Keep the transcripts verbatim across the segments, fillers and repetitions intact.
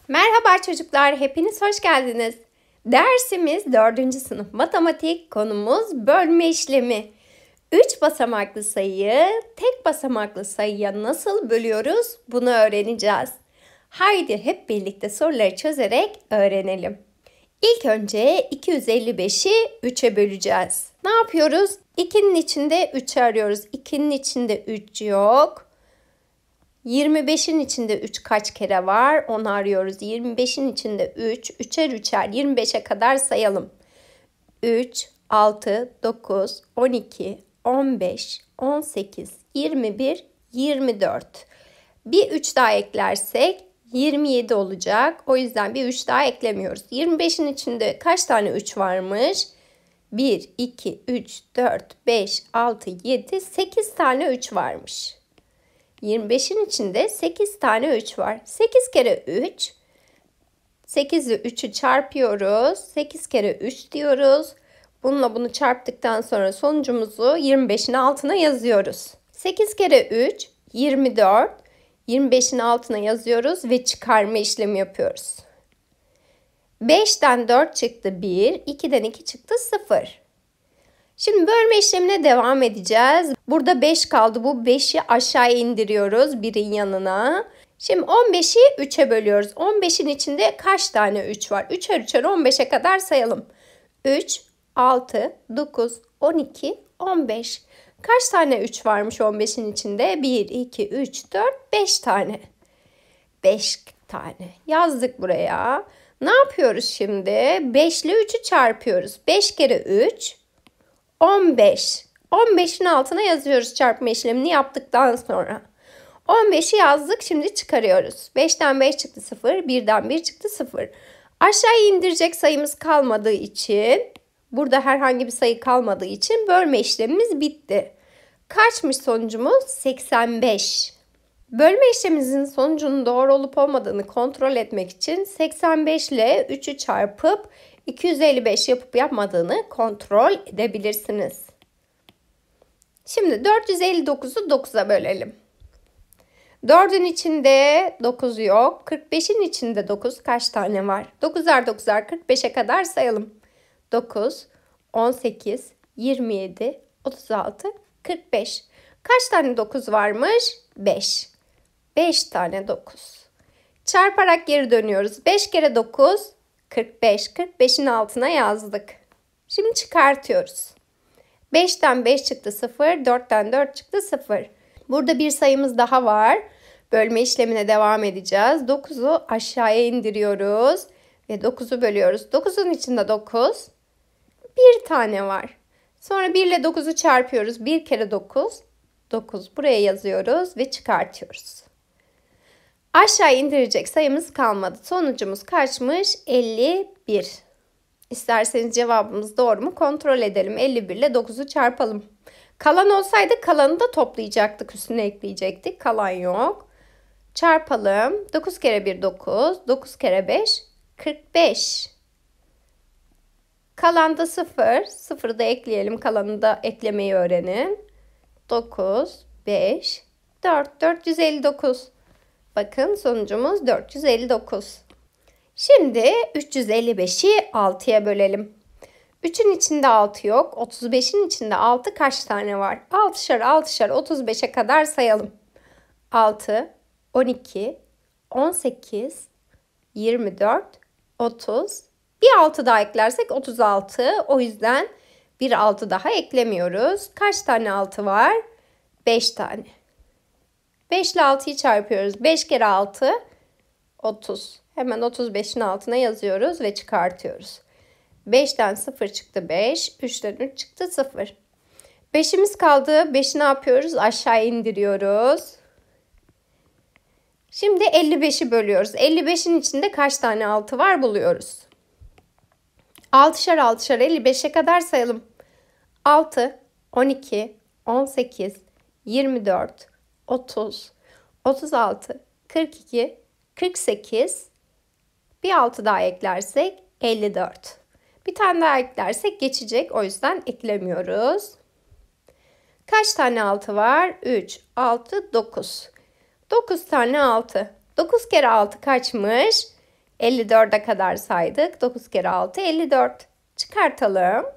Merhaba çocuklar, hepiniz hoş geldiniz. Dersimiz dördüncü sınıf matematik, konumuz bölme işlemi. üç basamaklı sayıyı tek basamaklı sayıya nasıl bölüyoruz bunu öğreneceğiz. Haydi hep birlikte soruları çözerek öğrenelim. İlk önce iki yüz elli beşi üçe böleceğiz. Ne yapıyoruz? ikinin içinde üçü arıyoruz. ikinin içinde üç yok. yirmi beşin içinde üç kaç kere var? Onu arıyoruz. yirmi beşin içinde üç, üçer üçer yirmi beşe kadar sayalım. üç, altı, dokuz, on iki, on beş, on sekiz, yirmi bir, yirmi dört. Bir üç daha eklersek yirmi yedi olacak. O yüzden bir üç daha eklemiyoruz. yirmi beşin içinde kaç tane üç varmış? bir, iki, üç, dört, beş, altı, yedi, sekiz tane üç varmış. yirmi beşin içinde sekiz tane üç var. sekiz kere üç. sekiz ile üçü çarpıyoruz. sekiz kere üç diyoruz. Bununla bunu çarptıktan sonra sonucumuzu yirmi beşin altına yazıyoruz. sekiz kere üç yirmi dört. yirmi beşin altına yazıyoruz ve çıkarma işlemi yapıyoruz. beşten dört çıktı bir. ikiden iki çıktı sıfır. Şimdi bölme işlemine devam edeceğiz. Burada beş kaldı. Bu beşi aşağıya indiriyoruz birin yanına. Şimdi on beşi üçe bölüyoruz. on beşin içinde kaç tane üç var? üçer üçer on beşe kadar sayalım. üç, altı, dokuz, on iki, on beş. Kaç tane üç varmış on beşin içinde? bir, iki, üç, dört, beş tane. beş tane. Yazdık buraya. Ne yapıyoruz şimdi? beş ile üçü çarpıyoruz. beş kere üç. on beş. on beşin altına yazıyoruz çarpma işlemini yaptıktan sonra. on beşi yazdık, şimdi çıkarıyoruz. beşten beş çıktı sıfır, birden bir çıktı sıfır. Aşağıya indirecek sayımız kalmadığı için, burada herhangi bir sayı kalmadığı için bölme işlemimiz bitti. Kaçmış sonucumuz? seksen beş. Bölme işlemimizin sonucunun doğru olup olmadığını kontrol etmek için seksen beş ile üçü çarpıp iki yüz elli beş yapıp yapmadığını kontrol edebilirsiniz. Şimdi dört yüz elli dokuzu dokuza bölelim. dördün içinde dokuz yok. kırk beşin içinde dokuz kaç tane var? dokuzar dokuzar kırk beşe kadar sayalım. dokuz, on sekiz, yirmi yedi, otuz altı, kırk beş. Kaç tane dokuz varmış? beş. beş tane dokuz. Çarparak geri dönüyoruz. beş kere dokuz, kırk beş. kırk beşin altına yazdık. Şimdi çıkartıyoruz. beşten beş çıktı sıfır, dörtten dört çıktı sıfır. Burada bir sayımız daha var. Bölme işlemine devam edeceğiz. dokuzu aşağıya indiriyoruz ve dokuzu bölüyoruz. dokuzun içinde dokuz, bir tane var. Sonra bir ile dokuzu çarpıyoruz. bir kere dokuz, dokuz. Buraya yazıyoruz ve çıkartıyoruz. Aşağı indirecek sayımız kalmadı. Sonucumuz kaçmış? elli bir. İsterseniz cevabımız doğru mu kontrol edelim. elli bir ile dokuzu çarpalım. Kalan olsaydı kalanı da toplayacaktık. Üstüne ekleyecektik. Kalan yok. Çarpalım. dokuz kere bir dokuz. dokuz kere beş kırk beş. Kalan da sıfır. sıfırı da ekleyelim. Kalanı da eklemeyi öğrenin. dokuz, beş, dört. dört yüz elli dokuz. Bakın sonucumuz dört yüz elli dokuz. Şimdi üç yüz elli beşi altıya bölelim. üçün içinde altı yok. otuz beşin içinde altı kaç tane var? altışar altışar otuz beşe kadar sayalım. altı, on iki, on sekiz, yirmi dört, otuz. Bir altı daha eklersek otuz altı. O yüzden bir altı daha eklemiyoruz. Kaç tane altı var? beş tane. beş ile altıyı çarpıyoruz. beş kere altı, otuz. Hemen otuz beşin altına yazıyoruz ve çıkartıyoruz. beşten sıfır çıktı beş. üçten üç çıktı sıfır. beşimiz kaldı. beşi ne yapıyoruz? Aşağı indiriyoruz. Şimdi elli beşi bölüyoruz. elli beşin içinde kaç tane altı var buluyoruz. altışar altışar elli beşe kadar sayalım. altı, on iki, on sekiz, yirmi dört, otuz, otuz altı, kırk iki, kırk sekiz. Bir altı daha eklersek elli dört. Bir tane daha eklersek geçecek. O yüzden eklemiyoruz. Kaç tane altı var? üç, altı, dokuz. dokuz tane altı. dokuz kere altı kaçmış? elli dörde kadar saydık. dokuz kere altı elli dört. Çıkartalım.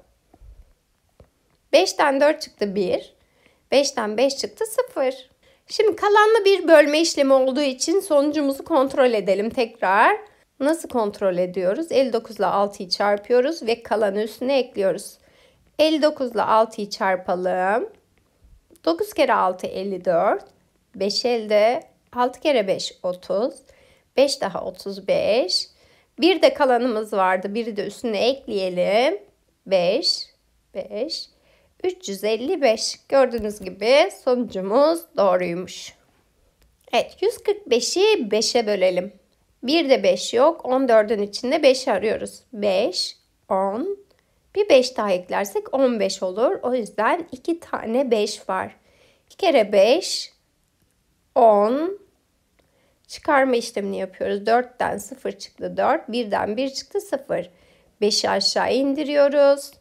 beşten dört çıktı bir. beşten beş çıktı sıfır. Şimdi kalanlı bir bölme işlemi olduğu için sonucumuzu kontrol edelim tekrar. Nasıl kontrol ediyoruz? elli dokuz ile altıyı çarpıyoruz ve kalanı üstüne ekliyoruz. elli dokuz ile altıyı çarpalım. dokuz kere altı elli dört. beş elde. altı kere beş otuz. beş daha otuz beş. Bir de kalanımız vardı. Biri de üstüne ekleyelim. beş. beş. üç yüz elli beş. Gördüğünüz gibi sonucumuz doğruymuş. Evet, yüz kırk beşi beşe bölelim. bir de beş yok. on dördün içinde beş arıyoruz. beş, on. Bir beş daha eklersek on beş olur. O yüzden iki tane beş var. iki kere beş, on. Çıkarma işlemini yapıyoruz. dörtten sıfır çıktı dört. birden bir çıktı sıfır. beşi aşağı indiriyoruz.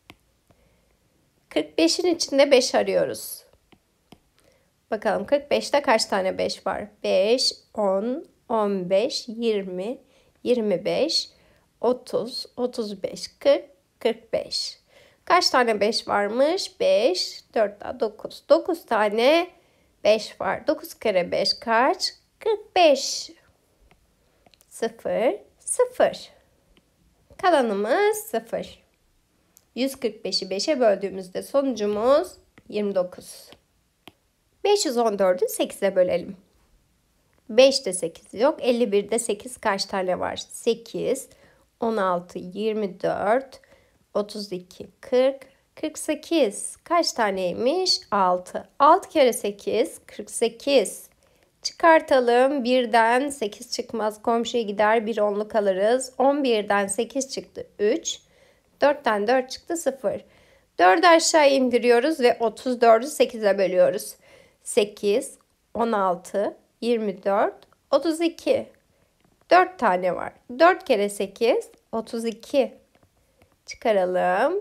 kırk beşin içinde beş arıyoruz. Bakalım kırk beşte kaç tane beş var? beş, on, on beş, yirmi, yirmi beş, otuz, otuz beş, kırk, kırk beş. Kaç tane beş varmış? beş, dört daha dokuz. dokuz tane beş var. dokuz kere beş kaç? kırk beş. sıfır, sıfır. Kalanımız sıfır. yüz kırk beşi beşe böldüğümüzde sonucumuz yirmi dokuz. beş yüz on dördü sekize bölelim. beşte sekiz yok. elli birde sekiz kaç tane var? sekiz, on altı, yirmi dört, otuz iki, kırk, kırk sekiz. Kaç taneymiş? altı. altı kere sekiz, kırk sekiz. Çıkartalım. birden sekiz çıkmaz. Komşuya gider. bir onluk alırız. on birden sekiz çıktı üç. dörtten dört çıktı sıfır. dördü aşağı indiriyoruz ve otuz dördü sekize bölüyoruz. sekiz, on altı, yirmi dört, otuz iki. dört tane var. dört kere sekiz, otuz iki. Çıkaralım.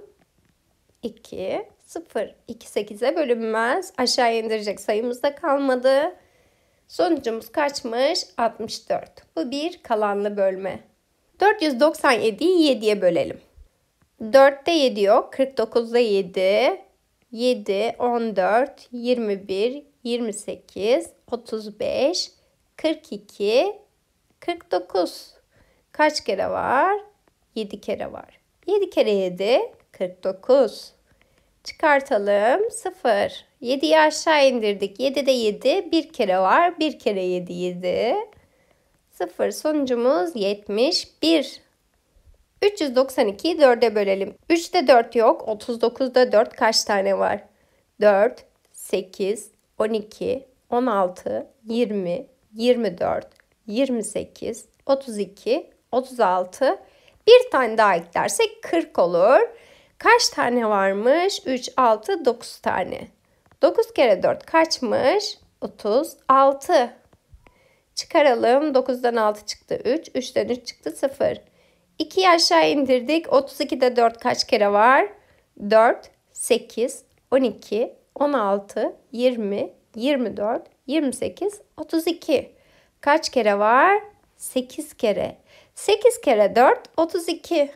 iki, sıfır. iki sekize bölünmez. Aşağı indirecek sayımız da kalmadı. Sonucumuz kaçmış? altmış dört. Bu bir kalanlı bölme. dört yüz doksan yediyi yediye bölelim. dörtte yedi yok. kırk dokuzda yedi. yedi, on dört, yirmi bir, yirmi sekiz, otuz beş, kırk iki, kırk dokuz. Kaç kere var? yedi kere var. yedi kere yedi, kırk dokuz. Çıkartalım. sıfır. yediyi aşağı indirdik. yedide yedi. bir kere var. bir kere yedi, yedi. sıfır. Sonucumuz yetmiş bir. üç yüz doksan ikiyi dörde bölelim. üçte dört yok. otuz dokuzda dört kaç tane var? dört, sekiz, on iki, on altı, yirmi, yirmi dört, yirmi sekiz, otuz iki, otuz altı. Bir tane daha eklersek kırk olur. Kaç tane varmış? üç, altı, dokuz tane. dokuz kere dört kaçmış? otuz altı. Çıkaralım. dokuzdan altı çıktı üç. üçten üç çıktı sıfır. ikiyi aşağı indirdik. otuz ikide dört kaç kere var? dört, sekiz, on iki, on altı, yirmi, yirmi dört, yirmi sekiz, otuz iki. Kaç kere var? sekiz kere. sekiz kere dört, otuz iki.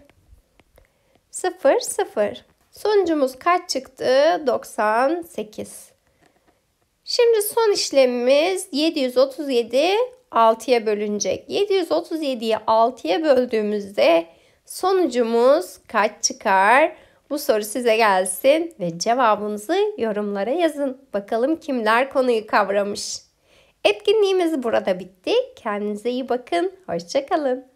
sıfır, sıfır. Sonucumuz kaç çıktı? doksan sekiz. Şimdi son işlemimiz yedi yüz otuz yedi altıya bölünecek. yedi yüz otuz yediyi altıya böldüğümüzde sonucumuz kaç çıkar? Bu soru size gelsin ve cevabınızı yorumlara yazın. Bakalım kimler konuyu kavramış. Etkinliğimiz burada bitti. Kendinize iyi bakın. Hoşça kalın.